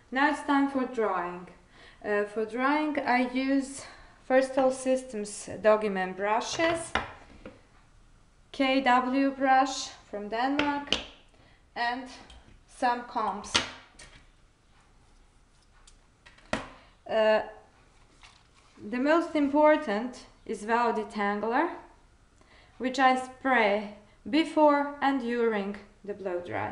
Now it's time for drawing. For drawing I use Ferstel Systems Doggyman brushes, KW brush from Denmark, and some combs. The most important is Wow Detangler, which I spray before and during the blow dry.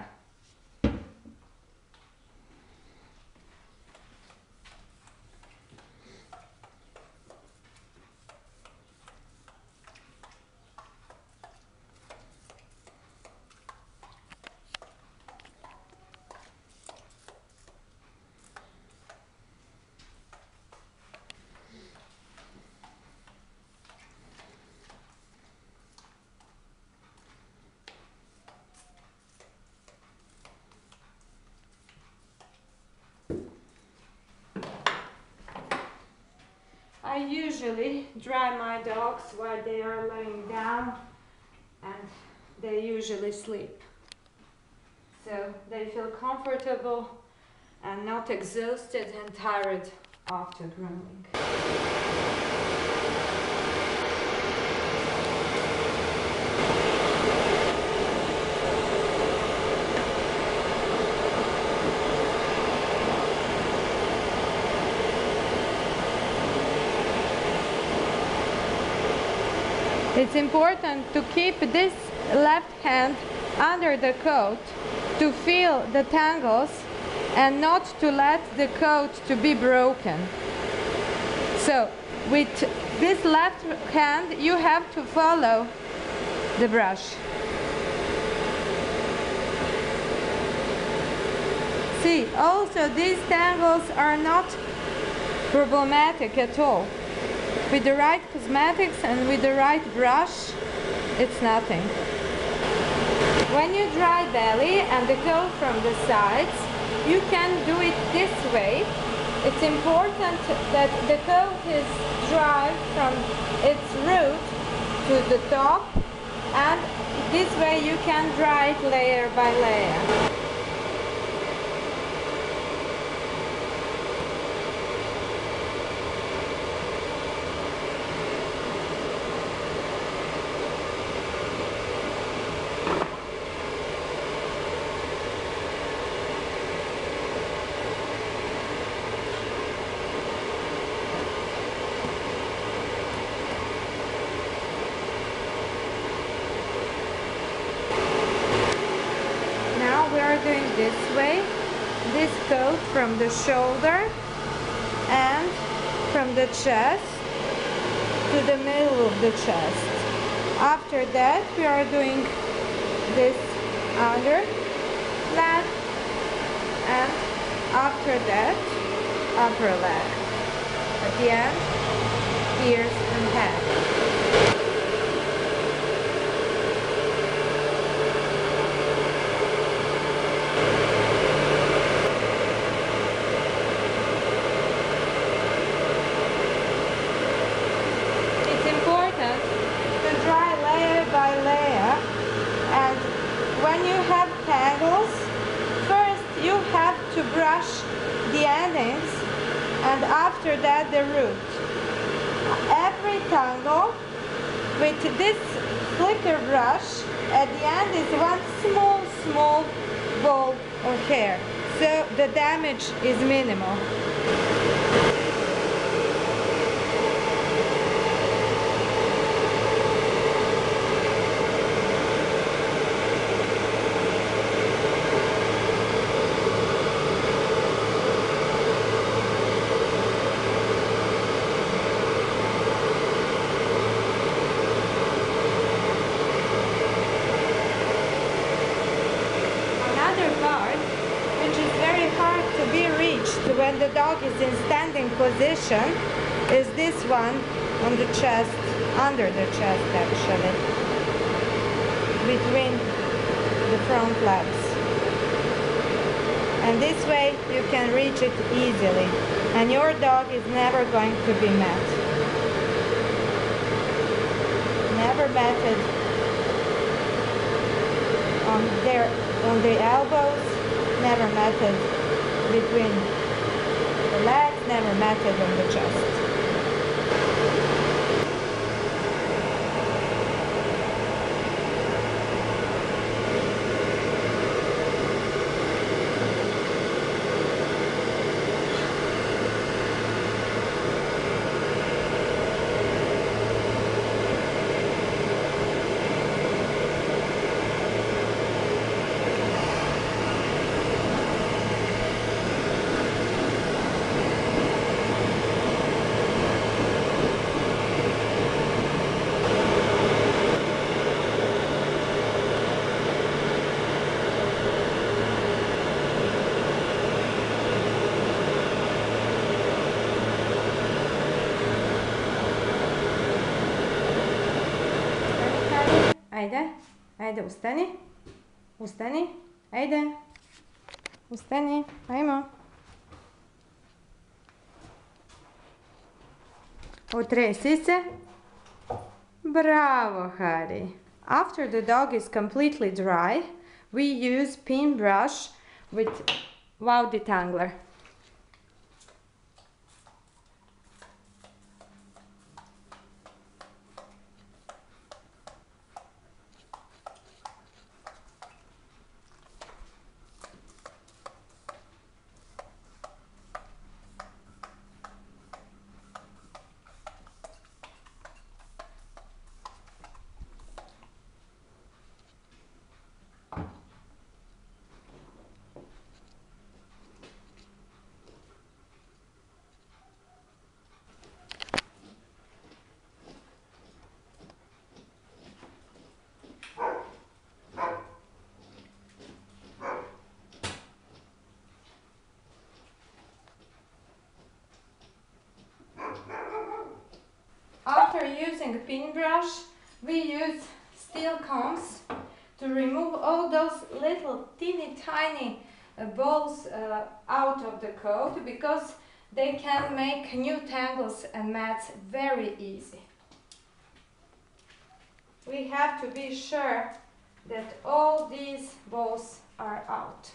I usually dry my dogs while they are laying down, and they usually sleep. So they feel comfortable and not exhausted and tired after grooming. It's important to keep this left hand under the coat to feel the tangles and not to let the coat to be broken. So with this left hand you have to follow the brush. See, also these tangles are not problematic at all. With the right cosmetics and with the right brush, it's nothing. When you dry belly and the coat from the sides, you can do it this way. It's important that the coat is dry from its root to the top, and this way you can dry it layer by layer. We are doing this way, this coat from the shoulder and from the chest to the middle of the chest. After that we are doing this under leg, and after that upper leg. At the end, ears and head. When you have tangles, first you have to brush the endings and after that the root. Every tangle with this flicker brush at the end is one small ball of hair, so the damage is minimal. When the dog is in standing position is this one on the chest, under the chest actually, between the front legs. And this way you can reach it easily and your dog is never going to be met. Never matted on the elbows, never matted between the legs, never matted on the chest. Ajde, ajde, ustani, ustani, ajde, ustani, ajmo. Otresi se. Bravo, Hari. After the dog is completely dry, we use pin brush with Wow Detangler. After using a pin brush, we use steel combs to remove all those little teeny tiny balls out of the coat, because they can make new tangles and mats very easy. We have to be sure that all these balls are out.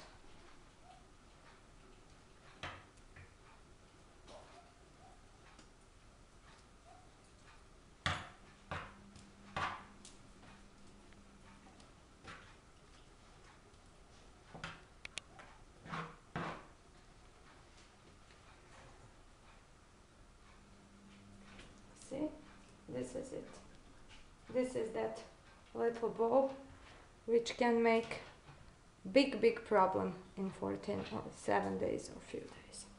See, this is it. This is that little ball which can make big problem in 14 or 7 days or few days.